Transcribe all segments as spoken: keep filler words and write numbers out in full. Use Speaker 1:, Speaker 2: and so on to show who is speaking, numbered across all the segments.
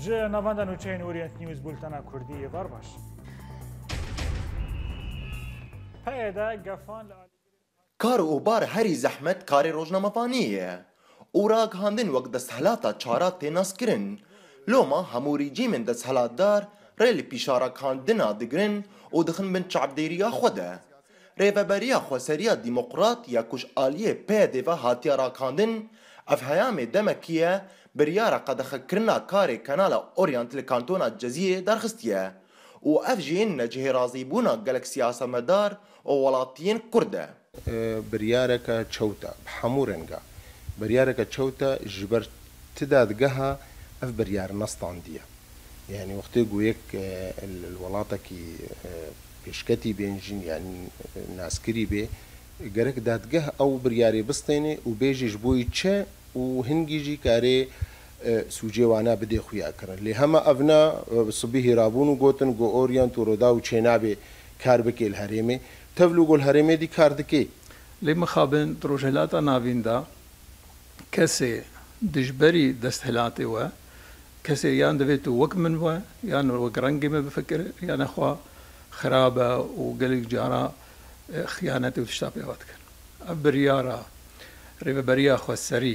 Speaker 1: جه نواندن و چین اورینت نیوز بولتنا کردی بار باش. پیدا گفان
Speaker 2: کار و بار هری زحمت کار روزنامه‌وانیه. اوراق هاندن وقت دستهلاتا چارات تناس کرن. لوما هموری جیمن دستهلات دار ریل پیشارا کاندنا دگرن و دخن بن شعبدیریا خوده. ریوبریا خوسریا ديمقراط یا کش آلیه پیده و هاتیا را کاندن افهیام دمکیه بریارا قدخ کرنا کار کانال اورینت لکانتونا جزیره درخستیه و افجین نجه رازی بونا گلک سیاسة مدار و ولاتین کرده.
Speaker 3: بريارك تشوتا بحمورنجا بريارك تشوتا جبر تداد جها اف بريار نصطاندية يعني وقت يقولك الولاطة كي بيشكتي بينجين يعني ناسكري بي جرك داد جها او برياري بسطيني وبيجي جبوي تشا وهنجي كاري سوجي وانا بدي خويا كرن اللي هما ابنا صبيه رابون وقوتن جو اورينت ورودا وتشينابي كاربكي الهريمي تبلو قول هرمي دي كاردكي
Speaker 4: لما خابن تروجهلاتا نافيندا كسي دجبري دستهلاتي و كسي يان دفيتو وك من و يان وك رنجي ما بفكر يان اخوا خرابة وقلق جارا خيانتي وتشتابي واتكن بريارا ريبا بريا اخوا السري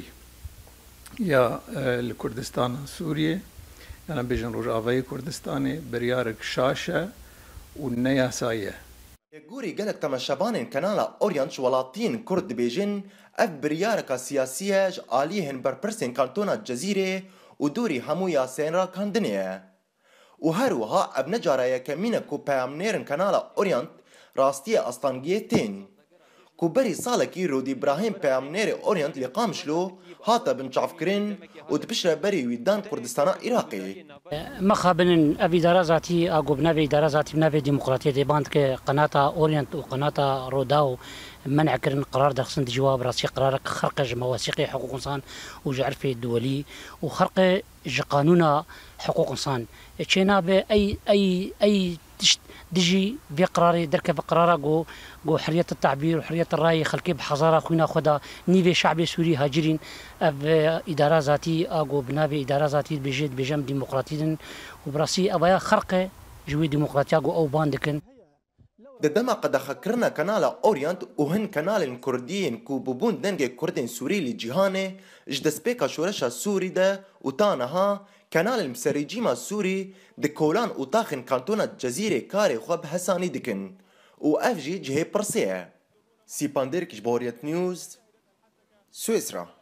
Speaker 4: يا الكردستان سوريا انا بيجن روجافي كردستاني بريارك شاشة والنيا سايه
Speaker 2: يقولي قالك تم شبان كنالا أورينت ولاتين كرد بيجن أف برياركا سياسية عليهن بربرسين كانتونا الجزيرة ودوري همو ياسين را كاندنية وهروها ابن جارايا كمينة كو بيامنيرن كنالا أورينت راستية أسطانجية تين كو بري صالكي رودي إبراهيم بيامنير أورينت اللي قامشلو هاتا بن شعفكرين ودبشرة بري ويدان كردستان إراقي
Speaker 5: مخابن أبي درازاتي أقو بنبي درازاتي بنبي ديمقراطية دي باند كقناة أورينت وقناة روداو منع كرن قرار دخسن جواب راسي قرارك خرق مواثيق حقوق إنسان وجعل في الدولي وخرق قانون حقوق إنسان تشينا بأي أي أي دجي بقراري درك بقرارا جو جو حرية التعبير وحرية الرأي خلقي بحضارة خوينا خدا نيفي شعبي سوري هاجرين أب إدارة ذاتي أجو بنابي إدارة ذاتي بجد بجم ديمقراطيين وبراسي أبايا خرق جوي ديمقراطية جو أو باندكن
Speaker 2: ددما قد خكرنا كنال أورينت وهن كنال الكرديين كو ببون دنجي كردين سوري لجيهانه جدسبيكا شورشا سوري ده وتانها كنال المسريجيما السوري دكولان وطاخن كانتونا الجزيرة كاري خواب حساني دكن وأفجي جهي برسيه سي بانديرك جبوريت نيوز سويسرا.